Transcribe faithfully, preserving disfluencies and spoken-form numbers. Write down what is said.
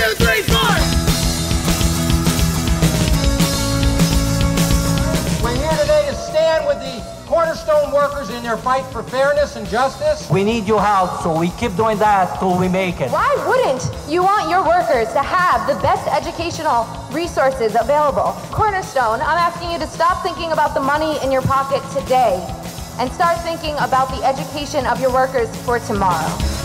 two, three, four! We're here today to stand with the Cornerstone workers in their fight for fairness and justice. We need your help, so we keep doing that till we make it. Why wouldn't you want your workers to have the best educational resources available? Cornerstone, I'm asking you to stop thinking about the money in your pocket today and start thinking about the education of your workers for tomorrow.